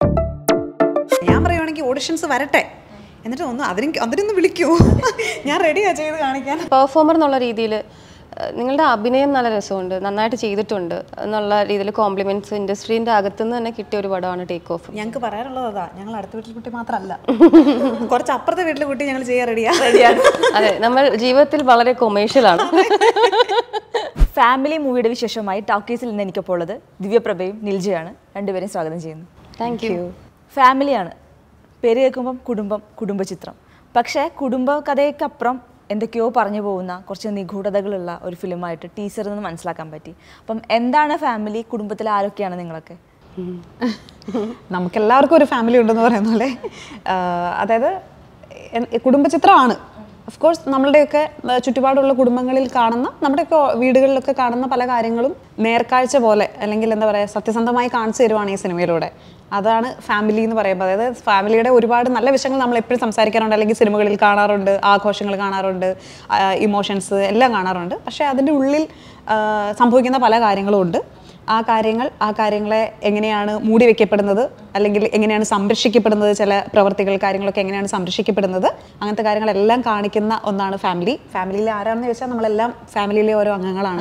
ഞാൻ പറയുവാണെങ്കിൽ ഓഡിഷൻസ് വരട്ടെ, എന്നിട്ട് അതിനൊന്ന് വിളിക്കൂ, ഞാൻ റെഡിയാ ചെയ്ത് കാണിക്കാൻ. പെർഫോമർ എന്നുള്ള രീതിയിൽ നിങ്ങളുടെ അഭിനയം നല്ല രസമുണ്ട്, നന്നായിട്ട് ചെയ്തിട്ടുണ്ട് എന്നുള്ള രീതിയിൽ കോംപ്ലിമെന്റ്സ് ഇൻഡസ്ട്രീൻ്റെ അകത്തുനിന്ന് തന്നെ കിട്ടിയ ഒരു പടമാണ് ടേക്ക് ഓഫ്. ഞങ്ങൾക്ക് പറയാനുള്ളത് അതാ, ഞങ്ങൾ അടുത്ത വീട്ടിൽ കുട്ടി മാത്രമല്ല, കുറച്ച് അപ്പുറത്തെ വീട്ടിലെ കുട്ടി ഞങ്ങൾ ചെയ്യാൻ റെഡിയാണ്. അതെ, നമ്മൾ ജീവിതത്തിൽ വളരെ കൊമേഴ്ഷ്യലാണ്. ഫാമിലി മൂവിയുടെ വിശേഷമായി ടോക്കീസിൽ നിന്ന് എനിക്കൊപ്പോൾ ഉള്ളത് ദിവ്യപ്രഭയും നിൽജയാണ്. രണ്ടുപേരെയും സ്വാഗതം ചെയ്യുന്നു. Thank you. ഫാമിലിയാണ് പേര് കേൾക്കുമ്പം കുടുംബചിത്രം, പക്ഷേ കുടുംബ കഥയ്ക്കപ്പുറം എന്തൊക്കെയോ പറഞ്ഞു പോകുന്ന കുറച്ച് നിഗൂഢതകളുള്ള ഒരു ഫിലിമായിട്ട് ടീച്ചറിൽ നിന്ന് മനസ്സിലാക്കാൻ പറ്റി. അപ്പം എന്താണ് ഫാമിലി, കുടുംബത്തിൽ ആരൊക്കെയാണ് നിങ്ങളൊക്കെ? നമുക്കെല്ലാവർക്കും ഒരു ഫാമിലി ഉണ്ടെന്ന് പറയുന്ന പോലെ, അതായത് കുടുംബചിത്രമാണ്. ഓഫ് കോഴ്സ് നമ്മളുടെയൊക്കെ ചുറ്റുപാടുള്ള കുടുംബങ്ങളിൽ കാണുന്ന, നമ്മുടെയൊക്കെ വീടുകളിലൊക്കെ കാണുന്ന പല കാര്യങ്ങളും നേർക്കാഴ്ച പോലെ, അല്ലെങ്കിൽ എന്താ പറയുക, സത്യസന്ധമായി കാണിച്ചു തരുവാണ് ഈ സിനിമയിലൂടെ. അതാണ് ഫാമിലി എന്ന് പറയുമ്പോൾ. അതായത് ഫാമിലിയുടെ ഒരുപാട് നല്ല വിഷയങ്ങൾ നമ്മൾ എപ്പോഴും സംസാരിക്കാറുണ്ട്, അല്ലെങ്കിൽ സിനിമകളിൽ കാണാറുണ്ട്, ആഘോഷങ്ങൾ കാണാറുണ്ട്, ഇമോഷൻസ് എല്ലാം കാണാറുണ്ട്. പക്ഷേ അതിൻ്റെ ഉള്ളിൽ സംഭവിക്കുന്ന പല കാര്യങ്ങളും ഉണ്ട്. ആ കാര്യങ്ങളെ എങ്ങനെയാണ് മൂടി വയ്ക്കപ്പെടുന്നത്, അല്ലെങ്കിൽ എങ്ങനെയാണ് സംരക്ഷിക്കപ്പെടുന്നത്, ചില പ്രവർത്തികൾ കാര്യങ്ങളൊക്കെ എങ്ങനെയാണ് സംരക്ഷിക്കപ്പെടുന്നത്, അങ്ങനത്തെ കാര്യങ്ങളെല്ലാം കാണിക്കുന്ന ഒന്നാണ് ഫാമിലി. ഫാമിലിയിൽ ആരാണെന്ന് ചോദിച്ചാൽ നമ്മളെല്ലാം ഫാമിലിയിലെ ഓരോ അംഗങ്ങളാണ്.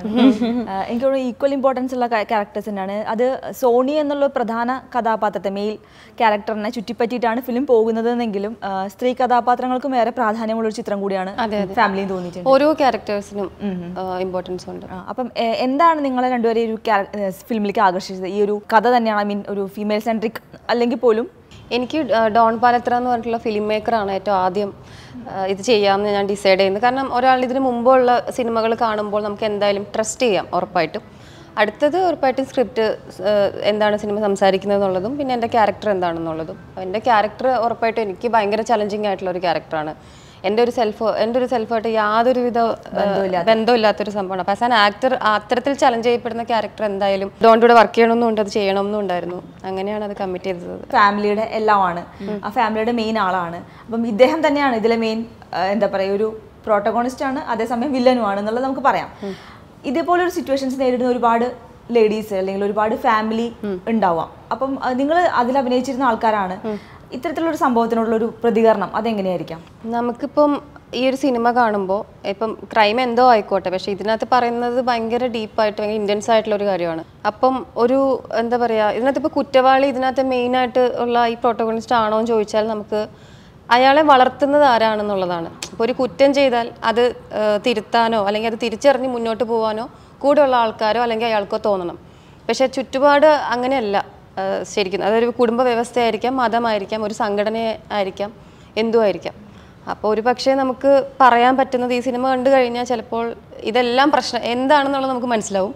എനിക്ക് തോന്നുന്നു ഈക്വൽ ഇമ്പോർട്ടൻസ് ഉള്ള ക്യാരക്ടേഴ്സ് തന്നെയാണ്. അത് സോണി എന്നുള്ള പ്രധാന കഥാപാത്രത്തെ, മെയിൽ ക്യാരക്ടറിനെ ചുറ്റിപ്പറ്റിയിട്ടാണ് ഫിലിം പോകുന്നതെങ്കിലും സ്ത്രീ കഥാപാത്രങ്ങൾക്കും ഏറെ പ്രാധാന്യമുള്ളൊരു ചിത്രം കൂടിയാണ് ഫാമിലിയിൽ തോന്നിയിട്ടുണ്ട്. ഓരോ ക്യാരക്ടേഴ്സിനും ഇമ്പോർട്ടൻസ് ഉണ്ട്. അപ്പം എന്താണ് നിങ്ങളെ രണ്ടുപേരെയും ഒരു ഫിലിമിലേക്ക് ആകർഷിച്ചത്? ഈ ഒരു കഥ തന്നെയാണ്, ഐ മീൻ ഒരു ഫീമെയിൽ സെൻട്രിക് അല്ലെങ്കിൽ പോലും? എനിക്ക് ഡോൺ പാലത്ര എന്ന് പറഞ്ഞിട്ടുള്ള ഫിലിം മേക്കറാണ് ഏറ്റവും ആദ്യം ഇത് ചെയ്യാമെന്ന് ഞാൻ ഡിസൈഡ് ചെയ്യുന്നത്. കാരണം ഒരാൾ ഇതിന് മുമ്പുള്ള സിനിമകൾ കാണുമ്പോൾ നമുക്ക് എന്തായാലും ട്രസ്റ്റ് ചെയ്യാം ഉറപ്പായിട്ടും. അടുത്തത് ഉറപ്പായിട്ടും സ്ക്രിപ്റ്റ് എന്താണ് സിനിമ സംസാരിക്കുന്നത് എന്നുള്ളതും, പിന്നെ എൻ്റെ ക്യാരക്ടർ എന്താണെന്നുള്ളതും. എൻ്റെ ക്യാരക്ടർ ഉറപ്പായിട്ടും എനിക്ക് ഭയങ്കര ചലഞ്ചിങ് ആയിട്ടുള്ള ഒരു ക്യാരക്ടറാണ്. എൻ്റെ ഒരു സെൽഫായിട്ട് യാതൊരുവിധ ബന്ധമില്ലാത്തൊരു സംഭവമാണ്. അപ്പോൾ ആസ് ആൻ ആക്ടർ അത്തരത്തിൽ ചലഞ്ച് ചെയ്യപ്പെടുന്ന ക്യാരക്ടർ എന്തായാലും ഡോണിലൂടെ വർക്ക് ചെയ്യണമെന്നുണ്ട്, അത് ചെയ്യണമെന്നും ഉണ്ടായിരുന്നു. അങ്ങനെയാണ് അത് കമ്മിറ്റ് ചെയ്തത്. ഫാമിലിയുടെ എല്ലാമാണ്, ആ ഫാമിലിയുടെ മെയിൻ ആളാണ്. അപ്പം ഇദ്ദേഹം തന്നെയാണ് ഇതിലെ മെയിൻ, എന്താ പറയുക, ഒരു പ്രോട്ടഗോണിസ്റ്റ് ആണ്, അതേസമയം വില്ലനുമാണ് എന്നുള്ളത് നമുക്ക് പറയാം. ഇതേപോലെ ഒരു സിറ്റുവേഷൻസ് നേരിടുന്ന ഒരുപാട് ലേഡീസ് അല്ലെങ്കിൽ ഒരുപാട് ഫാമിലി ഉണ്ടാവാം. അപ്പം നിങ്ങൾ അതിൽ അഭിനയിച്ചിരുന്ന ആൾക്കാരാണ്. ഇത്തരത്തിലൊരു സംഭവത്തിനോടുള്ളൊരു പ്രതികരണം അതെങ്ങനെയായിരിക്കാം? നമുക്കിപ്പം ഈ ഒരു സിനിമ കാണുമ്പോൾ ഇപ്പം ക്രൈം എന്തോ ആയിക്കോട്ടെ, പക്ഷേ ഇതിനകത്ത് പറയുന്നത് ഭയങ്കര ഡീപ്പായിട്ട് ഭയങ്കര ഇൻറ്റൻസ് ആയിട്ടുള്ളൊരു കാര്യമാണ്. അപ്പം ഒരു എന്താ പറയുക, ഇതിനകത്ത് ഇപ്പോൾ കുറ്റവാളി ഇതിനകത്ത് മെയിനായിട്ട് ഉള്ള ഈ പ്രോട്ടഗോണിസ്റ്റ് ആണോ എന്ന് ചോദിച്ചാൽ നമുക്ക് അയാളെ വളർത്തുന്നത് ആരാണെന്നുള്ളതാണ്. ഇപ്പോൾ ഒരു കുറ്റം ചെയ്താൽ അത് തിരുത്താനോ അല്ലെങ്കിൽ അത് തിരിച്ചറിഞ്ഞ് മുന്നോട്ട് പോകാനോ കൂടെയുള്ള ആൾക്കാരോ അല്ലെങ്കിൽ അയാൾക്കോ തോന്നണം. പക്ഷേ ചുറ്റുപാട് അങ്ങനെയല്ല ശരിക്കും. അതൊരു കുടുംബ വ്യവസ്ഥയായിരിക്കാം, മതമായിരിക്കാം, ഒരു സംഘടന ആയിരിക്കാം, എന്തും ആയിരിക്കാം. അപ്പോൾ ഒരു പക്ഷേ നമുക്ക് പറയാൻ പറ്റുന്നത് ഈ സിനിമ കണ്ടു കഴിഞ്ഞാൽ ചിലപ്പോൾ ഇതെല്ലാം പ്രശ്നം എന്താണെന്നുള്ളത് നമുക്ക് മനസ്സിലാവും.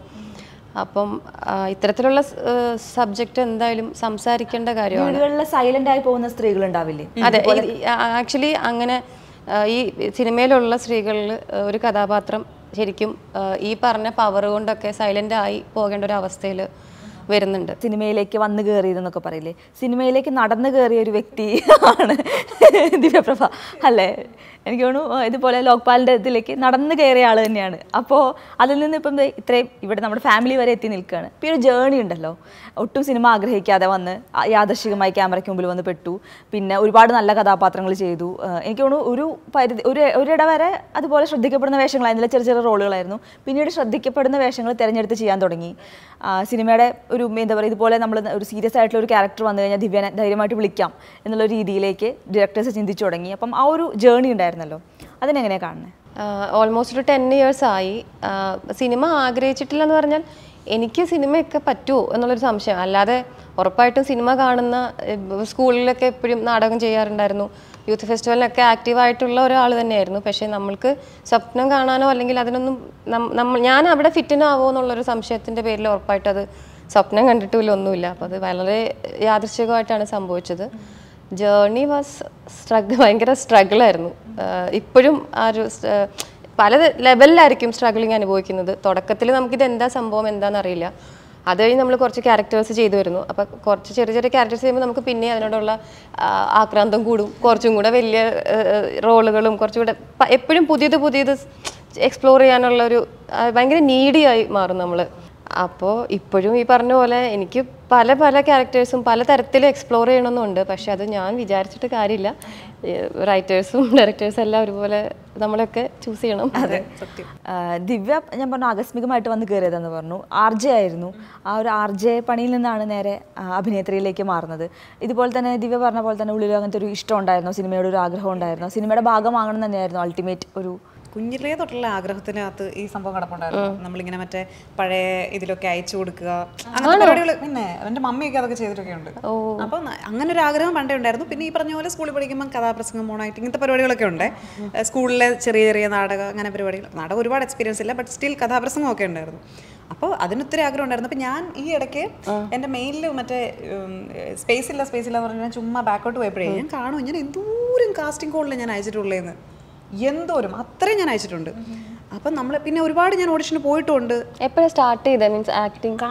അപ്പം ഇത്തരത്തിലുള്ള സബ്ജക്റ്റ് എന്തായാലും സംസാരിക്കേണ്ട കാര്യമാണ്. വീടുകളിൽ സൈലന്റ് ആയി പോകുന്ന സ്ത്രീകൾ ഉണ്ടാവില്ലേ? അതെ, ആക്ച്വലി അങ്ങനെ ഈ സിനിമയിലുള്ള സ്ത്രീകളിൽ ഒരു കഥാപാത്രം ശരിക്കും ഈ പറഞ്ഞ പവർ കൊണ്ടൊക്കെ സൈലന്റ് ആയി പോകേണ്ട ഒരു അവസ്ഥയിൽ വരുന്നുണ്ട്. സിനിമയിലേക്ക് വന്നു കയറിയതെന്നൊക്കെ പറയില്ലേ, സിനിമയിലേക്ക് നടന്നു കയറിയ ഒരു വ്യക്തി ആണ് ദിവ്യപ്രഭ അല്ലേ? എനിക്ക് തോന്നുന്നു ഇതുപോലെ ലോക്പാലിൻ്റെ ഇതിലേക്ക് നടന്നു കയറിയ ആൾ തന്നെയാണ്. അപ്പോൾ അതിൽ നിന്ന് ഇപ്പം ഇത്രയും ഇവിടെ നമ്മുടെ ഫാമിലി വരെ എത്തി നിൽക്കുകയാണ്. ഇപ്പോൾ ഈ ഒരു ജേണി ഉണ്ടല്ലോ, ഒട്ടും സിനിമ ആഗ്രഹിക്കാതെ വന്ന് യാദൃശ്ചികമായി ക്യാമറയ്ക്ക് മുമ്പിൽ വന്ന് പെട്ടു, പിന്നെ ഒരുപാട് നല്ല കഥാപാത്രങ്ങൾ ചെയ്തു. എനിക്ക് തോന്നുന്നു ഒരിട വരെ അതുപോലെ ശ്രദ്ധിക്കപ്പെടുന്ന വേഷങ്ങളായിരുന്നില്ല, ചെറിയ ചെറിയ റോളുകളായിരുന്നു. പിന്നീട് ശ്രദ്ധിക്കപ്പെടുന്ന വേഷങ്ങൾ തിരഞ്ഞെടുത്ത് ചെയ്യാൻ തുടങ്ങി. സിനിമയുടെ ഒരു എന്താ പറയുക, ഇതുപോലെ നമ്മൾ ഒരു സീരിയസ് ആയിട്ടുള്ള ഒരു ക്യാരക്ടർ വന്നു കഴിഞ്ഞാൽ ദിവ്യനെ ധൈര്യമായിട്ട് വിളിക്കാം എന്നുള്ള രീതിയിലേക്ക് ഡയറക്ടേഴ്സ് ചിന്തിച്ചു തുടങ്ങി. അപ്പം ആ ഒരു ജേണി ഉണ്ടായിരുന്നല്ലോ, അതിനെങ്ങനെയാണ് കാണുന്നത്? ഓൾമോസ്റ്റ് ഒരു 10 years ആയി. സിനിമ ആഗ്രഹിച്ചിട്ടില്ല എന്ന് പറഞ്ഞാൽ എനിക്ക് സിനിമയൊക്കെ പറ്റുമോ എന്നുള്ളൊരു സംശയം. അല്ലാതെ ഉറപ്പായിട്ടും സിനിമ കാണുന്ന, സ്കൂളിലൊക്കെ എപ്പോഴും നാടകം ചെയ്യാറുണ്ടായിരുന്നു, യൂത്ത് ഫെസ്റ്റിവലിനൊക്കെ ആക്റ്റീവായിട്ടുള്ള ഒരാൾ തന്നെയായിരുന്നു. പക്ഷേ നമ്മൾക്ക് സ്വപ്നം കാണാനോ അല്ലെങ്കിൽ അതിനൊന്നും ഞാൻ അവിടെ ഫിറ്റിനാവോ എന്നുള്ളൊരു സംശയത്തിൻ്റെ പേരിൽ ഉറപ്പായിട്ട് അത് സ്വപ്നം കണ്ടിട്ടില്ല, ഒന്നുമില്ല. അപ്പോൾ അത് വളരെ യാദൃശ്ചികമായിട്ടാണ് സംഭവിച്ചത്. ജേർണി വാസ് ഭയങ്കര സ്ട്രഗിളായിരുന്നു. ഇപ്പോഴും ആ ഒരു പല ലെവലിലായിരിക്കും സ്ട്രഗിളിങ് അനുഭവിക്കുന്നത്. തുടക്കത്തിൽ നമുക്കിത് എന്താ സംഭവം എന്താണെന്ന് അറിയില്ല. അത് കഴിഞ്ഞ് നമ്മൾ കുറച്ച് ക്യാരക്ടേഴ്സ് ചെയ്തു വരുന്നു. അപ്പോൾ കുറച്ച് ചെറിയ ചെറിയ ക്യാരക്ടേഴ്സ് ചെയ്യുമ്പോൾ നമുക്ക് പിന്നെ അതിനോടുള്ള ആക്രാന്തം കൂടും. കുറച്ചും കൂടെ വലിയ റോളുകളും കുറച്ചുകൂടെ എപ്പോഴും പുതിയത് എക്സ്പ്ലോർ ചെയ്യാനുള്ളൊരു ഭയങ്കര നീഡിയായി മാറും നമ്മൾ. അപ്പോൾ ഇപ്പോഴും ഈ പറഞ്ഞ പോലെ എനിക്ക് പല പല ക്യാരക്ടേഴ്സും പല തരത്തിൽ എക്സ്പ്ലോർ ചെയ്യണമെന്നുണ്ട്. പക്ഷെ അത് ഞാൻ വിചാരിച്ചിട്ട് കാര്യമില്ല. റൈറ്റേഴ്സും ഡയറക്ടേഴ്സും എല്ലാം ഒരുപോലെ നമ്മളൊക്കെ ചൂസ് ചെയ്യണം. അതെ, സത്യം. ദിവ്യ ഞാൻ പറഞ്ഞു ആകസ്മികമായിട്ട് വന്ന് കയറിയതെന്ന് പറഞ്ഞു. RJ ആയിരുന്നു. ആ ഒരു RJ പണിയിൽ നിന്നാണ് നേരെ അഭിനേത്രിയിലേക്ക് മാറുന്നത്. ഇതുപോലെ തന്നെ ദിവ്യ പറഞ്ഞ പോലെ തന്നെ ഉള്ളിൽ അങ്ങനത്തെ ഒരു ഇഷ്ടം ഉണ്ടായിരുന്നു, സിനിമയുടെ ഒരു ആഗ്രഹം ഉണ്ടായിരുന്നു, സിനിമയുടെ ഭാഗമാകണം തന്നെയായിരുന്നു അൾട്ടിമേറ്റ് ഒരു കുഞ്ഞിലേ തൊട്ടുള്ള ആഗ്രഹത്തിനകത്ത് ഈ സംഭവം കിടപ്പുണ്ടായിരുന്നു. നമ്മളിങ്ങനെ മറ്റേ പഴയ ഇതിലൊക്കെ അയച്ചു കൊടുക്കുക, അങ്ങനത്തെ പരിപാടികൾ. പിന്നെ എൻ്റെ മമ്മിയൊക്കെ അതൊക്കെ ചെയ്തിട്ടൊക്കെ ഉണ്ട്. അപ്പം അങ്ങനെ ഒരു ആഗ്രഹം പണ്ടേ ഉണ്ടായിരുന്നു. പിന്നെ ഈ പറഞ്ഞ പോലെ സ്കൂളിൽ പഠിക്കുമ്പോൾ കഥാപ്രസംഗം, മോണായിട്ട് ഇങ്ങനത്തെ പരിപാടികളൊക്കെ ഉണ്ട്. സ്കൂളിലെ ചെറിയ ചെറിയ നാടകം, അങ്ങനെ പരിപാടികൾ. നാടകം ഒരുപാട് എക്സ്പീരിയൻസ് ഇല്ല, ബട്ട് സ്റ്റിൽ കഥാപ്രസംഗം ഒക്കെ ഉണ്ടായിരുന്നു. അപ്പോൾ അതിനൊത്തിരി ആഗ്രഹം ഉണ്ടായിരുന്നു. അപ്പോൾ ഞാൻ ഈ ഇടയ്ക്ക് എൻ്റെ മെയിലിൽ മറ്റേ സ്പേസ് ഇല്ല എന്ന് പറഞ്ഞാൽ ചുമ്മാ ബാക്കോട്ട് പോയപ്പോഴേ ഞാൻ കാണും ഞാൻ എന്തോരം കാസ്റ്റിംഗ് കോളിൽ ഞാൻ അയച്ചിട്ടുള്ളതെന്ന്. എന്തോരം അത്രയും ഞാൻ അയച്ചിട്ടുണ്ട്. അപ്പം നമ്മൾ പിന്നെ ഒരുപാട് ഞാൻ ഓഡിഷന് പോയിട്ടുമുണ്ട്. എപ്പോഴാണ് സ്റ്റാർട്ട് ചെയ്തത് മീൻസ് ആക്ടിങ്?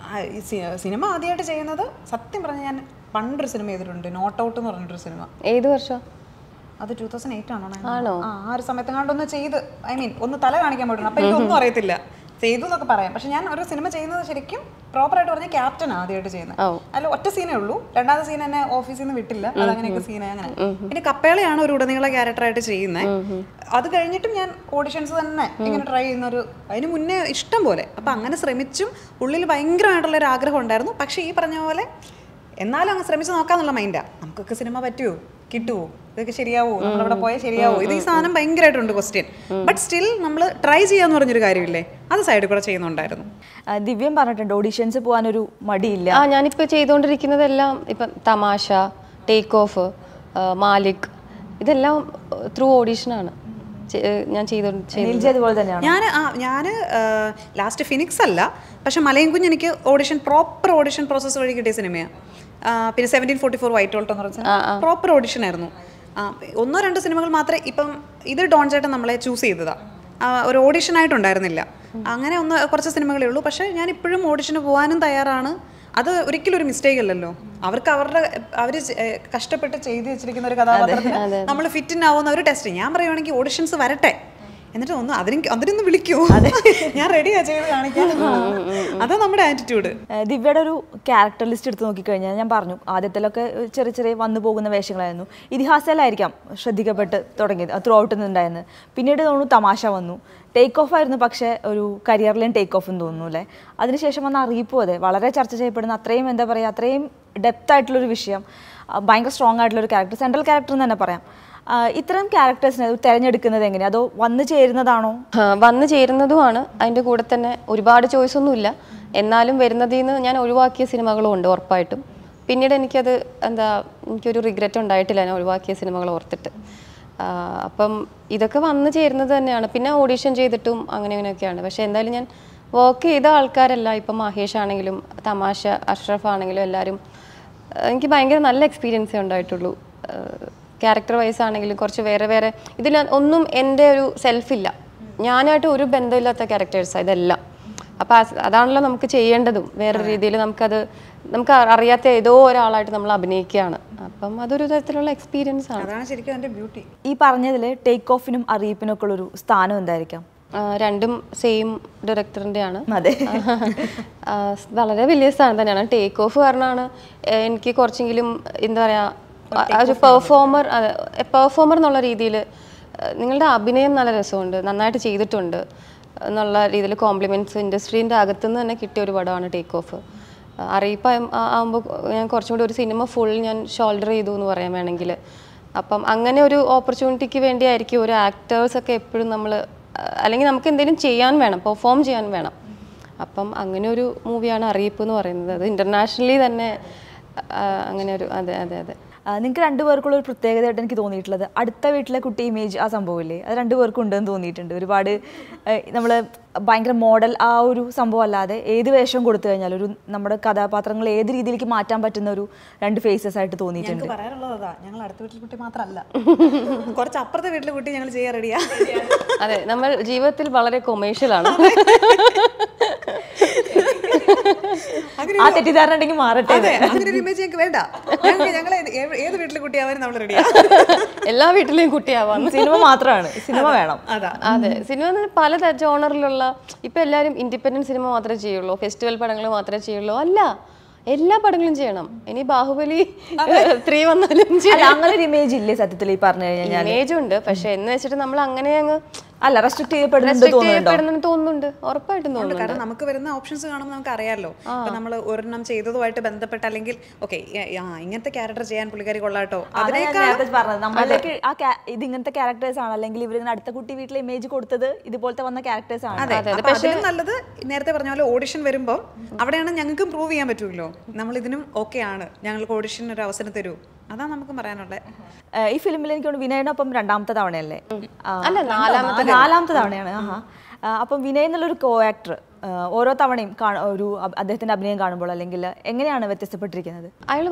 സിനിമ ആദ്യമായിട്ട് ചെയ്യുന്നത് സത്യം പറഞ്ഞാൽ ഞാൻ പണ്ടൊരു സിനിമ ചെയ്തിട്ടുണ്ട്, നോട്ട് ഔട്ട് എന്ന് പറഞ്ഞിട്ടൊരു സിനിമ. ഏത് വർഷം അത് 2008 ആണോ? ആ ഒരു സമയത്ത് കണ്ടൊന്ന് ചെയ്ത്, ഒന്ന് തല കാണിക്കാൻ പോയിട്ടുണ്ട്. അപ്പം എനിക്കൊന്നും അറിയത്തില്ല, ചെയ്തു എന്നൊക്കെ പറയാം. പക്ഷെ ഞാൻ ഒരു സിനിമ ചെയ്യുന്നത് ശരിക്കും പ്രോപ്പറായിട്ട് പറഞ്ഞാൽ ക്യാപ്റ്റൻ ആദ്യമായിട്ട് ചെയ്യുന്നത്. അല്ല, ഒറ്റ സീനേ ഉള്ളൂ. രണ്ടാമത്തെ സീൻ എന്നെ ഓഫീസിൽ നിന്ന് വിട്ടില്ല, അതങ്ങനെയൊക്കെ സീൻ അങ്ങനെ. പിന്നെ കപ്പേളയാണ് ഒരു ഉടനീള ക്യാരക്ടറായിട്ട് ചെയ്യുന്നത്. അത് കഴിഞ്ഞിട്ടും ഞാൻ ഓഡിഷൻസ് തന്നെ ഇങ്ങനെ ട്രൈ ചെയ്യുന്നൊരു, അതിന് മുന്നേ ഇഷ്ടം പോലെ. അപ്പം അങ്ങനെ ശ്രമിച്ചും ഉള്ളിൽ ഭയങ്കരമായിട്ടുള്ള ഒരു ആഗ്രഹം ഉണ്ടായിരുന്നു. പക്ഷേ ഈ പറഞ്ഞ പോലെ എന്നാലും അങ്ങ് ശ്രമിച്ച് നോക്കാന്നുള്ള മൈൻഡാ. നമുക്കൊക്കെ സിനിമ പറ്റുമോ, കിട്ടുമോ, ഇതൊക്കെ ശരിയാവോ, നമ്മളവിടെ പോയാൽ ശരിയാവോ, ഇത് ഈ സാധനം ഭയങ്കരമായിട്ടുണ്ട് ക്വസ്റ്റ്യൻ. ബട്ട് സ്റ്റിൽ നമ്മൾ ട്രൈ ചെയ്യാന്ന് പറഞ്ഞൊരു കാര്യമില്ലേ, അത് സൈഡിൽ കൂടെ ചെയ്യുന്നുണ്ടായിരുന്നു. ദിവ്യം പറഞ്ഞിട്ടുണ്ട് ഓഡീഷൻസ് പോകാനൊരു മടിയില്ല. ഞാനിപ്പോൾ ചെയ്തുകൊണ്ടിരിക്കുന്നതെല്ലാം ഇപ്പം തമാശ, ടേക്ക് ഓഫ്, മാലിക്, ഇതെല്ലാം ത്രൂ ഓഡീഷനാണ് ഞാൻ അതുപോലെ തന്നെയാണ്. ഞാൻ ലാസ്റ്റ് ഫിനിക്സ് അല്ല, പക്ഷെ മലയും കുഞ്ഞ് എനിക്ക് പ്രോപ്പർ ഓഡിഷൻ പ്രോസസ്സ് വഴി കിട്ടിയ സിനിമയാണ്. പിന്നെ 1744 വൈറ്റ് വോൾട്ട് എന്ന് പറഞ്ഞ പ്രോപ്പർ ഓഡിഷൻ ആയിരുന്നു. 1-2 സിനിമകൾ മാത്രമേ, ഇപ്പം ഇത് ഡോൺ ചേട്ടൻ നമ്മളെ ചൂസ് ചെയ്തതാ, ഒരു ഓഡിഷനായിട്ടുണ്ടായിരുന്നില്ല. അങ്ങനെ കുറച്ച് സിനിമകളേ ഉള്ളൂ. പക്ഷേ ഞാൻ ഇപ്പോഴും ഓഡിഷന് പോകാനും തയ്യാറാണ്. അത് ഒരിക്കലും ഒരു മിസ്റ്റേക്ക് അല്ലല്ലോ. അവർ കഷ്ടപ്പെട്ട് ചെയ്ത് വെച്ചിരിക്കുന്ന ഒരു കഥാപാത്രത്തിന് നമ്മൾ ഫിറ്റ് ആവുന്ന ഒരു ടെസ്റ്റ്. ഞാൻ പറയുവാണെങ്കിൽ ഓഡിഷൻസ് വരട്ടെ, എന്നിട്ട് അതിനൊന്ന് വിളിക്കൂ, ഞാൻ റെഡിയാ ചെയ്ത് കാണിക്കാൻ. അതാ നമ്മുടെ ആറ്റിറ്റ്യൂഡ്. ദിവ്യയുടെ ഒരു ക്യാരക്ടർ ലിസ്റ്റ് എടുത്ത് നോക്കിക്കഴിഞ്ഞാൽ ഞാൻ പറഞ്ഞു ആദ്യത്തിലൊക്കെ ചെറിയ ചെറിയ വന്നു പോകുന്ന വേഷങ്ങളായിരുന്നു. ഇതിഹാസയിലായിരിക്കാം ശ്രദ്ധിക്കപ്പെട്ട് തുടങ്ങിയത്, ത്രൂ ഔട്ട് നിന്നുണ്ടായിരുന്നു. പിന്നീട് തോന്നുന്നു തമാശ വന്നു, ടേക്ക് ഓഫ് ആയിരുന്നു. പക്ഷേ ഒരു കരിയറിലും ടേക്ക് ഓഫ് എന്ന് തോന്നുന്നു അല്ലേ. അതിനുശേഷം വന്ന അറിയിപ്പും അതെ, വളരെ ചർച്ച ചെയ്യപ്പെടുന്ന, അത്രയും എന്താ പറയുക, അത്രയും ഡെപ്ത് ആയിട്ടുള്ളൊരു വിഷയം, ഭയങ്കര സ്ട്രോങ് ആയിട്ടുള്ളൊരു ക്യാരക്ടർ, സെൻട്രൽ ക്യാരക്ടർ എന്ന് തന്നെ പറയാം. ഇത്തരം ക്യാരക്ടേഴ്സിനെ തിരഞ്ഞെടുക്കുന്നത് എങ്ങനെയാണ്? അതോ വന്നു ചേരുന്നതാണോ? വന്നു ചേരുന്നതുമാണ്. അതിൻ്റെ കൂടെ തന്നെ ഒരുപാട് ചോയ്സ് ഒന്നുമില്ല. എന്നാലും വരുന്നതിൽ നിന്ന് ഞാൻ ഒഴിവാക്കിയ സിനിമകളും ഉണ്ട് ഉറപ്പായിട്ടും. പിന്നീട് എനിക്കൊരു റിഗ്രറ്റ് ഉണ്ടായിട്ടില്ല ഞാൻ ഒഴിവാക്കിയ സിനിമകൾ ഓർത്തിട്ട്. അപ്പം ഇതൊക്കെ വന്നു ചേരുന്നത് തന്നെയാണ്. പിന്നെ ഓഡീഷൻ ചെയ്തിട്ടും അങ്ങനെയൊക്കെയാണ്. പക്ഷേ എന്തായാലും ഞാൻ വർക്ക് ചെയ്ത ആൾക്കാരല്ല, ഇപ്പം മഹേഷ് ആണെങ്കിലും തമാശ, അഷ്റഫ് ആണെങ്കിലും എല്ലാവരും എനിക്ക് ഭയങ്കര നല്ല എക്സ്പീരിയൻസേ ഉണ്ടായിട്ടുള്ളൂ. ക്യാരക്ടർ വൈസ് ആണെങ്കിലും കുറച്ച് വേറെ ഇതിൽ ഒന്നും എൻ്റെ ഒരു സെൽഫില്ല, ഞാനായിട്ട് ഒരു ബന്ധമില്ലാത്ത ക്യാരക്ടേഴ്സാണ് ഇതെല്ലാം. അപ്പം അതാണല്ലോ നമുക്ക് ചെയ്യേണ്ടതും. വേറെ രീതിയിൽ നമുക്ക് അറിയാത്ത ഏതോ ഒരാളായിട്ട് നമ്മൾ അഭിനയിക്കുകയാണ്. അപ്പം അതൊരു തരത്തിലുള്ള എക്സ്പീരിയൻസ് ആണ്. അതാണ് ശരിക്കും അതിൻ്റെ ബ്യൂട്ടി. ഈ പറഞ്ഞതിൽ ടേക്ക് ഓഫിനും അറിയിപ്പിനും ഒക്കെ ഉള്ളൊരു സ്ഥാനം എന്തായിരിക്കാം? രണ്ടും സെയിം ഡയറക്ടറിൻ്റെ ആണ്. അതെ, വളരെ വലിയ സ്ഥാനം തന്നെയാണ്. ടേക്ക് ഓഫ് കാരണമാണ് എനിക്ക് കുറച്ചെങ്കിലും എന്താ പറയുക, ഒരു പെർഫോമർ എന്നുള്ള രീതിയിൽ നിങ്ങളുടെ അഭിനയം നല്ല രസമുണ്ട്, നന്നായിട്ട് ചെയ്തിട്ടുണ്ട് എന്നുള്ള രീതിയിൽ കോംപ്ലിമെൻറ്റ്സ് ഇൻഡസ്ട്രീൻ്റെ അകത്തുനിന്ന് തന്നെ കിട്ടിയ ഒരു പടമാണ് ടേക്ക് ഓഫ്. അറിയിപ്പ് ആകുമ്പോൾ ഞാൻ കുറച്ചും കൂടി ഒരു സിനിമ ഫുൾ ഞാൻ ഷോൾഡർ ചെയ്തു എന്ന് പറയാൻ വേണമെങ്കിൽ. അപ്പം അങ്ങനെ ഒരു ഓപ്പർച്യൂണിറ്റിക്ക് വേണ്ടിയായിരിക്കും ഒരു ആക്ടേഴ്സൊക്കെ എപ്പോഴും അല്ലെങ്കിൽ നമുക്ക് എന്തെങ്കിലും ചെയ്യാൻ വേണം, പെർഫോം ചെയ്യാൻ വേണം. അപ്പം അങ്ങനെ ഒരു മൂവിയാണ് അറിയിപ്പ് എന്ന് പറയുന്നത്. അത് ഇൻ്റർനാഷണലി തന്നെ അങ്ങനെ ഒരു അതെ. നിങ്ങൾക്ക് രണ്ടുപേർക്കുള്ള ഒരു പ്രത്യേകതയായിട്ട് എനിക്ക് തോന്നിയിട്ടുള്ളത് അടുത്ത വീട്ടിലെ കുട്ടി ഇമേജ്, ആ സംഭവമില്ലേ, അത് രണ്ടുപേർക്കും ഉണ്ടെന്ന് തോന്നിയിട്ടുണ്ട്. ഒരുപാട് നമ്മൾ ഭയങ്കര മോഡൽ ആ ഒരു സംഭവം അല്ലാതെ ഏത് വേഷം കൊടുത്തു കഴിഞ്ഞാൽ ഒരു നമ്മുടെ കഥാപാത്രങ്ങൾ ഏത് രീതിയിലേക്ക് മാറ്റാൻ പറ്റുന്ന ഒരു രണ്ട് ഫേസസ് ആയിട്ട് തോന്നിയിട്ടുണ്ട്. പറയാനുള്ളതാ, ഞങ്ങൾ അടുത്ത വീട്ടിലെ കുട്ടി മാത്രമല്ല, കുറച്ച് അപ്പുറത്തെ വീട്ടിലെ കുട്ടി ഞങ്ങൾ ചെയ്യാൻ റെഡിയാ. അതെ, നമ്മൾ ജീവിതത്തിൽ വളരെ കൊമേഴ്ഷ്യലാണ്. ആ തെറ്റിദ്ധാരണ ഉണ്ടെങ്കിൽ മാറട്ടെ. അങ്ങനെ ഒരു ഇമേജ് ഞങ്ങൾക്ക് വേണ്ട. ഞങ്ങൾ ഏത് വീട്ടിലെ കുട്ടിയാവാനും നമ്മൾ റെഡിയാ. എല്ലാ വീട്ടിലെയും കുട്ടിയാവാം. സിനിമ മാത്രമാണ്, സിനിമ വേണം. അതെ, സിനിമ പല ജോണറിലുള്ള. ഇപ്പൊ എല്ലാവരും ഇൻഡിപെൻഡന്റ് സിനിമ മാത്രമേ ചെയ്യുള്ളൂ, ഫെസ്റ്റിവൽ പടങ്ങൾ മാത്രമേ ചെയ്യുള്ളൂ. അല്ല, എല്ലാ പടങ്ങളും ചെയ്യണം. ഇനി ബാഹുബലി 3 വന്നാലും അങ്ങനെ ഒരു ഇമേജ് ഇല്ലേ സത്യത്തിൽ? ഈ പറഞ്ഞു കഴിഞ്ഞാൽ ഇമേജ് ഉണ്ട്, പക്ഷെ എന്ന് വെച്ചിട്ട് നമ്മൾ അങ്ങനെ അങ്ങ് അല്ല റെസ്ട്രിക്ട് ചെയ്യപ്പെടുന്നുണ്ട് തോന്നുന്നുണ്ട്, ഉറപ്പായിട്ടും തോന്നുന്നുണ്ട്. കാരണം നമുക്ക് വരുന്ന ഓപ്ഷൻസ് കാണുമ്പോൾ നമുക്ക് അറിയാമല്ലോ. ഇപ്പൊ നമ്മൾ ഒരെണ്ണം ചെയ്തതുമായിട്ട് ബന്ധപ്പെട്ട് അല്ലെങ്കിൽ ഓക്കെ ഇങ്ങനത്തെ ക്യാരക്ടർ ചെയ്യാൻ പുള്ളിക്കാരി കൊള്ളാട്ടോ, പറഞ്ഞത് നമ്മളിലേക്ക് ഇത് ഇങ്ങനത്തെ ക്യാരക്ടേഴ്സ് ആണ്, അല്ലെങ്കിൽ ഇവരിങ്ങനെ അടുത്ത കുട്ടി വീട്ടിലെ ഇമേജ് കൊടുത്തത് ഇതുപോലത്തെ വന്ന ക്യാരക്ടേഴ്സ് ആണ്. അതിലും നല്ലത് നേരത്തെ പറഞ്ഞ പോലെ ഓഡിഷൻ വരുമ്പോൾ അവിടെയാണ് ഞങ്ങൾക്കും പ്രൂവ് ചെയ്യാൻ പറ്റുമല്ലോ നമ്മൾ ഇതിനും ഓക്കെ ആണ്, ഞങ്ങൾക്ക് ഓഡിഷന് ഒരു അവസരം തരൂ. അതാണ് നമുക്ക് പറയാനുള്ളത്. ഈ ഫിലിമിൽ എനിക്ക് വിനയനൊപ്പം 2ാമത്തെ തവണയല്ലേ? അല്ല, 4ാമത്തെ തവണയാണ്. അപ്പം വിനയ് എന്നുള്ളൊരു കോ ആക്ടർ ഓരോ തവണയും ഒരു അദ്ദേഹത്തിന്റെ അഭിനയം കാണുമ്പോൾ അല്ലെങ്കിൽ എങ്ങനെയാണ് വ്യത്യസ്തപ്പെട്ടിരിക്കുന്നത്?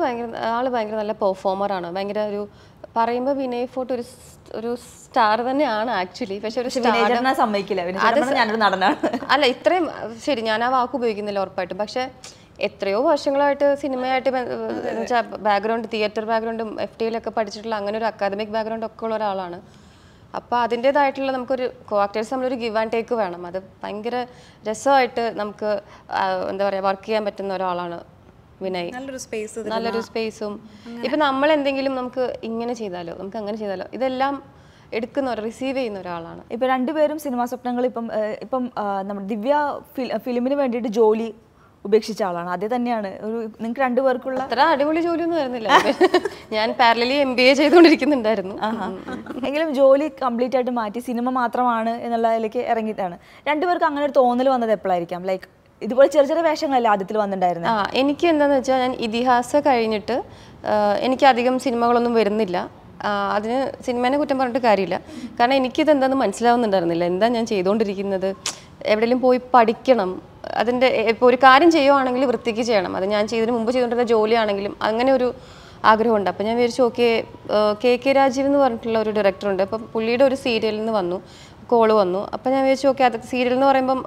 ആള് ഭയങ്കര നല്ല പെർഫോമറാണ്. ഭയങ്കര ഒരു പറയുമ്പോൾ വിനയ് ഫോർട്ട് ഒരു സ്റ്റാർ തന്നെയാണ് ആക്ച്വലി. പക്ഷെ ഒരു സമ്മതിക്കില്ല, ഞാനൊരു നടനാണ്. അല്ല, ഇത്രയും ശരി, ഞാൻ ആ വാക്ക് ഉപയോഗിക്കുന്നില്ല ഉറപ്പായിട്ടും. പക്ഷെ എത്രയോ വർഷങ്ങളായിട്ട് സിനിമയായിട്ട് ബാക്ക്ഗ്രൗണ്ട്, തിയേറ്റർ ബാക്ക്ഗ്രൗണ്ടും FTയിലൊക്കെ പഠിച്ചിട്ടുള്ള അങ്ങനെ ഒരു അക്കാദമിക് ബാക്ക്ഗ്രൗണ്ട് ഒക്കെ ഉള്ള ഒരാളാണ്. അപ്പോൾ അതിൻ്റെതായിട്ടുള്ള നമുക്കൊരു കോ-ആക്ടേഴ്സ് നമ്മളൊരു ഗിവ് ആൻഡ് ടേക്ക് വേണം. അത് ഭയങ്കര രസമായിട്ട് നമുക്ക് എന്താ പറയുക വർക്ക് ചെയ്യാൻ പറ്റുന്ന ഒരാളാണ് വിനയ്. നല്ലൊരു സ്പേസും ഇപ്പം നമ്മൾ എന്തെങ്കിലും നമുക്ക് ഇങ്ങനെ ചെയ്താലോ, നമുക്ക് അങ്ങനെ ചെയ്താലോ, ഇതെല്ലാം റിസീവ് ചെയ്യുന്ന ഒരാളാണ്. ഇപ്പം രണ്ടുപേരും സിനിമാ സ്വപ്നങ്ങൾ ഇപ്പം നമ്മുടെ ദിവ്യ ഫിലിമിന് വേണ്ടിയിട്ട് ജോലി ഉപേക്ഷിച്ച ആളാണ്. അത് തന്നെയാണ് നിങ്ങൾക്ക് രണ്ടുപേർക്കുള്ള അത്ര അടിപൊളി ജോലിയൊന്നും ആയിരുന്നില്ല. ഞാൻ പാരലലി MBA ചെയ്തുകൊണ്ടിരിക്കുന്നുണ്ടായിരുന്നു. എങ്കിലും ജോലി കംപ്ലീറ്റ് ആയിട്ട് മാറ്റി സിനിമ മാത്രമാണ് എന്നുള്ളതിലേക്ക് ഇറങ്ങിയിട്ടാണ്. രണ്ടുപേർക്ക് അങ്ങനെ ഒരു തോന്നൽ വന്നത് എപ്പോഴായിരിക്കാം? ലൈക്ക് ഇതുപോലെ ചെറിയ ചെറിയ വേഷങ്ങളല്ലേ ആദ്യത്തിൽ വന്നിട്ടുണ്ടായിരുന്നത്? എനിക്ക് എന്താണെന്ന് വെച്ചാൽ ഞാൻ ഇതിഹാസം കഴിഞ്ഞിട്ട് എനിക്ക് അധികം സിനിമകളൊന്നും വരുന്നില്ല. അതിന് സിനിമേനെ കുറ്റം പറഞ്ഞിട്ട് കാര്യമില്ല. കാരണം എനിക്കിത് എന്താണെന്ന് മനസ്സിലാവുന്നുണ്ടായിരുന്നില്ല. എന്താ ഞാൻ ചെയ്തുകൊണ്ടിരിക്കുന്നത്, എവിടെയെങ്കിലും പോയി പഠിക്കണം. അതിൻ്റെ ഇപ്പോൾ ഒരു കാര്യം ചെയ്യുവാണെങ്കിൽ വൃത്തിക്ക് ചെയ്യണം. അത് ഞാൻ ചെയ്തതിന് മുമ്പ് ചെയ്തുകൊണ്ടിരുന്ന ജോലിയാണെങ്കിലും അങ്ങനെ ഒരു ആഗ്രഹമുണ്ട്. അപ്പോൾ ഞാൻ വിചാരിച്ചു ഓക്കെ, KK രാജീവ് എന്ന് പറഞ്ഞിട്ടുള്ള ഒരു ഡയറക്ടറുണ്ട്. അപ്പം പുള്ളിയുടെ ഒരു സീരിയലിൽ നിന്ന് കോള് വന്നു. അപ്പോൾ ഞാൻ വിചാരിച്ചു ഓക്കെ, അത് സീരിയൽ എന്ന് പറയുമ്പം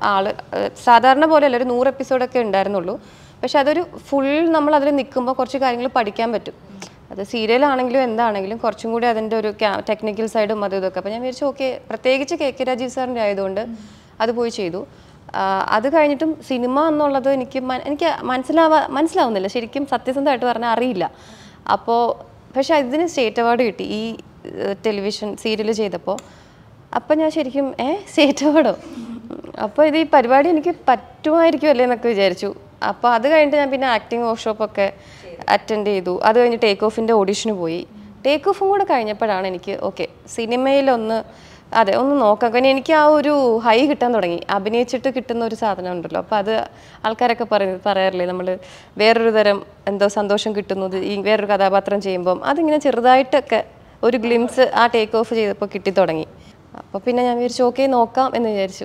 സാധാരണ പോലെയല്ല, ഒരു 100 എപ്പിസോഡൊക്കെ ഉണ്ടായിരുന്നുള്ളൂ. പക്ഷെ അതൊരു ഫുൾ നമ്മൾ അതിൽ നിൽക്കുമ്പോൾ കുറച്ച് കാര്യങ്ങൾ പഠിക്കാൻ പറ്റും. അത് സീരിയലാണെങ്കിലും എന്താണെങ്കിലും കുറച്ചും കൂടി അതിൻ്റെ ഒരു ടെക്നിക്കൽ സൈഡും അതും ഇതൊക്കെ. അപ്പോൾ ഞാൻ വിചാരിച്ചു ഓക്കെ, പ്രത്യേകിച്ച് KK രാജീവ് സാറിൻ്റെ ആയതുകൊണ്ട് അത് പോയി ചെയ്തു. അത് കഴിഞ്ഞിട്ടും സിനിമ എന്നുള്ളത് എനിക്ക് മനസ്സിലാവുന്നില്ല ശരിക്കും, സത്യസന്ധമായിട്ട് പറഞ്ഞാൽ അറിയില്ല. അപ്പോൾ പക്ഷെ ഇതിന് സ്റ്റേറ്റ് അവാർഡ് കിട്ടി ഈ ടെലിവിഷൻ സീരിയൽ ചെയ്തപ്പോൾ. അപ്പം ഞാൻ ശരിക്കും സ്റ്റേറ്റ് അവാർഡോ, അപ്പോൾ ഈ പരിപാടി എനിക്ക് പറ്റുമായിരിക്കുമല്ലേ എന്നൊക്കെ വിചാരിച്ചു. അപ്പോൾ അത് കഴിഞ്ഞിട്ട് ഞാൻ പിന്നെ ആക്ടിങ് വർക്ക്ഷോപ്പൊക്കെ അറ്റൻഡ് ചെയ്തു. അത് കഴിഞ്ഞ് ടേക്ക് ഓഫിൻ്റെ ഓഡീഷന് പോയി. ടേക്ക് ഓഫും കൂടെ കഴിഞ്ഞപ്പോഴാണ് എനിക്ക് ഓക്കെ സിനിമയിലൊന്ന് നോക്കാം. കാരണം എനിക്ക് ആ ഒരു ഹൈ കിട്ടാൻ തുടങ്ങി. അഭിനയിച്ചിട്ട് കിട്ടുന്ന ഒരു സാധനം ഉണ്ടല്ലോ, അപ്പോൾ അത് ആൾക്കാരൊക്കെ പറയാറില്ലേ, നമ്മൾ വേറൊരു തരം എന്തോ സന്തോഷം കിട്ടുന്നത് ഈ വേറൊരു കഥാപാത്രം ചെയ്യുമ്പം. അതിങ്ങനെ ചെറുതായിട്ടൊക്കെ ഒരു ഗ്ലിംസ് ആ ടേക്ക് ഓഫ് ചെയ്തപ്പോൾ കിട്ടി തുടങ്ങി. അപ്പോൾ പിന്നെ ഞാൻ വിചാരിച്ചു ഓക്കെ നോക്കാം എന്ന് വിചാരിച്ചു.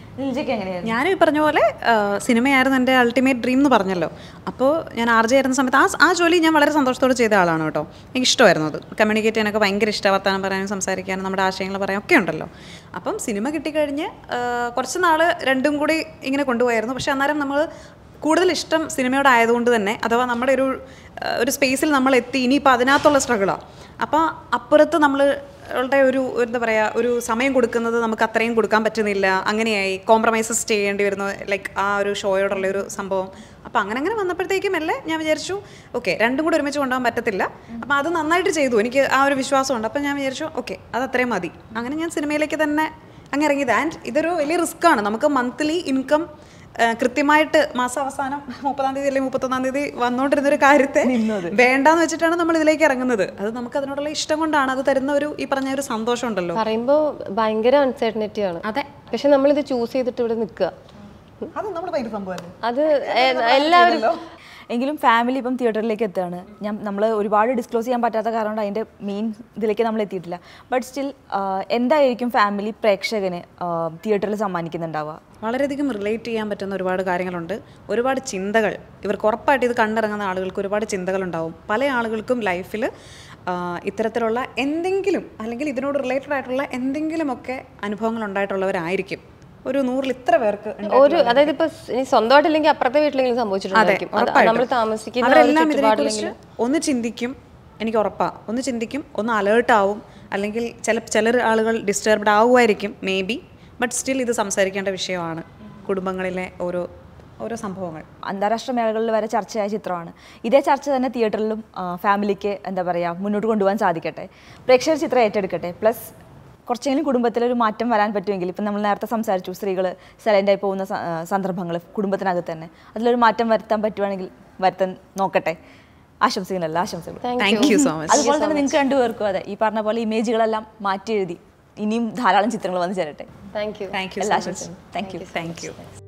ഞാനും ഈ പറഞ്ഞ പോലെ സിനിമയായിരുന്നു എൻ്റെ അൾട്ടിമേറ്റ് ഡ്രീം എന്ന് പറഞ്ഞല്ലോ. അപ്പോൾ ഞാൻ RJ ആയിരുന്ന സമയത്ത് ആ ജോലി ഞാൻ വളരെ സന്തോഷത്തോടെ ചെയ്ത ആളാണ് കേട്ടോ. എനിക്ക് ഇഷ്ടമായിരുന്നു അത്. കമ്മ്യൂണിക്കേറ്റ് ചെയ്യാനൊക്കെ ഭയങ്കര ഇഷ്ടമാണ്. വർത്താനം പറയാനും സംസാരിക്കാനും നമ്മുടെ ആശയങ്ങൾ പറയാനും ഒക്കെ ഉണ്ടല്ലോ. അപ്പം സിനിമ കിട്ടിക്കഴിഞ്ഞ് കുറച്ച് നാൾ രണ്ടും കൂടി ഇങ്ങനെ കൊണ്ടുപോയായിരുന്നു. പക്ഷെ അന്നേരം നമ്മൾ കൂടുതൽ ഇഷ്ടം സിനിമയോടായതുകൊണ്ട് തന്നെ, അഥവാ നമ്മുടെ ഒരു സ്പേസിൽ നമ്മൾ എത്തി, ഇനിയിപ്പോൾ അതിനകത്തുള്ള സ്ട്രഗിളാണ്. അപ്പോൾ അപ്പുറത്ത് നമ്മളുടെ എന്താ പറയുക, ഒരു സമയം കൊടുക്കുന്നത് നമുക്ക് അത്രയും കൊടുക്കാൻ പറ്റുന്നില്ല. അങ്ങനെയായി കോംപ്രമൈസസ് ചെയ്യേണ്ടി വരുന്നു, ലൈക്ക് ആ ഒരു ഷോയോടുള്ള ഒരു സംഭവം. അപ്പോൾ അങ്ങനെ വന്നപ്പോഴത്തേക്കും അല്ലേ ഞാൻ വിചാരിച്ചു ഓക്കെ, രണ്ടും കൂടെ ഒരുമിച്ച് കൊണ്ടുപോകാൻ പറ്റത്തില്ല. അപ്പോൾ അത് നന്നായിട്ട് ചെയ്തു, എനിക്ക് ആ ഒരു വിശ്വാസമുണ്ട്. അപ്പോൾ ഞാൻ വിചാരിച്ചു ഓക്കെ, അത് അത്രയും മതി. അങ്ങനെ ഞാൻ സിനിമയിലേക്ക് തന്നെ അങ്ങ് ഇറങ്ങിയത്. ആൻഡ് ഇതൊരു വലിയ റിസ്ക്കാണ്. നമുക്ക് മന്ത്ലി ഇൻകം കൃത്യമായിട്ട് മാസം അവസാനം 30-ാം തീയതി അല്ലെങ്കിൽ 31-ാം തീയതി വന്നുകൊണ്ടിരുന്നൊരു കാര്യത്തെ വേണ്ടാന്ന് വെച്ചിട്ടാണ് നമ്മൾ ഇതിലേക്ക് ഇറങ്ങുന്നത്. അത് നമുക്ക് അതിനോടുള്ള ഇഷ്ടം കൊണ്ടാണ്. അത് തരുന്ന ഈ പറഞ്ഞ ഒരു സന്തോഷം ഉണ്ടല്ലോ. പറയുമ്പോൾ ഭയങ്കര അൺസർട്ടനിറ്റി ആണ്. അതെ, പക്ഷെ നമ്മളിത് ചൂസ് ചെയ്തിട്ട് ഇവിടെ നിൽക്കുക, അത് എല്ലാവരും. എങ്കിലും ഫാമിലി ഇപ്പം തിയേറ്ററിലേക്ക് എത്തുകയാണ്. നമ്മൾ ഒരുപാട് ഡിസ്ക്ലോസ് ചെയ്യാൻ പറ്റാത്ത കാരണം കൊണ്ട് അതിൻ്റെ മെയിൻ ഇതിലേക്ക് നമ്മൾ എത്തിയിട്ടില്ല. ബട്ട് സ്റ്റിൽ എന്തായിരിക്കും ഫാമിലി പ്രേക്ഷകന് തിയേറ്ററിൽ സമ്മാനിക്കുന്നുണ്ടാവുക? വളരെയധികം റിലേറ്റ് ചെയ്യാൻ പറ്റുന്ന ഒരുപാട് കാര്യങ്ങളുണ്ട്. ഒരുപാട് ചിന്തകൾ ഇവർക്ക് ഉറപ്പായിട്ട് ഇത് കണ്ടിറങ്ങുന്ന ആളുകൾക്ക് ഒരുപാട് ചിന്തകളുണ്ടാവും. പല ആളുകൾക്കും ലൈഫിൽ ഇത്തരത്തിലുള്ള എന്തെങ്കിലും അല്ലെങ്കിൽ ഇതിനോട് റിലേറ്റഡ് ആയിട്ടുള്ള എന്തെങ്കിലുമൊക്കെ അനുഭവങ്ങൾ ഉണ്ടായിട്ടുള്ളവരായിരിക്കും. ഒരു 100-ൽ ഇത്ര പേർക്ക് ഒരു അതായത് ഇപ്പൊ സ്വന്തമായിട്ടില്ലെങ്കിൽ അപ്പുറത്തെ വീട്ടിലെങ്കിലും സംഭവിച്ചിട്ടുണ്ടായിരിക്കും. നമ്മൾ താമസിക്കുന്ന അവരെല്ലാം ഇതിനെക്കുറിച്ച് ഒന്ന് ചിന്തിക്കും, എനിക്ക് ഉറപ്പാ, ഒന്ന് ചിന്തിക്കും, ഒന്ന് അലേർട്ട് ആവും, അല്ലെങ്കിൽ ചില ആളുകൾ ഡിസ്റ്റർബ്ഡ് ആവുമായിരിക്കും മേ ബി, ബട്ട് സ്റ്റിൽ ഇത് സംസാരിക്കേണ്ട വിഷയമാണ് കുടുംബങ്ങളിലെ ഓരോ സംഭവങ്ങൾ. അന്താരാഷ്ട്ര മേളകളിൽ വരെ ചർച്ചയായ ചിത്രമാണ്. ഇതേ ചർച്ച തന്നെ തിയേറ്ററിലും ഫാമിലിക്ക് എന്താ പറയുക മുന്നോട്ട് കൊണ്ടുപോകാൻ സാധിക്കട്ടെ, പ്രേക്ഷകർ ചിത്രം ഏറ്റെടുക്കട്ടെ. പ്ലസ് കുറച്ചെങ്കിലും കുടുംബത്തിലൊരു മാറ്റം വരാൻ പറ്റുമെങ്കിൽ, ഇപ്പം നമ്മൾ നേരത്തെ സംസാരിച്ചു സ്ത്രീകൾ സൈലൻ്റായി പോകുന്ന സന്ദർഭങ്ങൾ കുടുംബത്തിനകത്ത് തന്നെ, അതിലൊരു മാറ്റം വരുത്താൻ പറ്റുവാണെങ്കിൽ വരുത്താൻ നോക്കട്ടെ. ആശംസിക്കുന്നില്ല, ആശംസകൾ. Thank you so much. അതുപോലെ തന്നെ നിങ്ങൾക്ക് രണ്ടുപേർക്കും അതെ ഈ പറഞ്ഞ പോലെ ഇമേജുകളെല്ലാം മാറ്റി എഴുതി ഇനിയും ധാരാളം ചിത്രങ്ങൾ വന്നു ചേരട്ടെ. Thank you. Thank you. എല്ലാ ആശംസകളും. Thank you. Thank U.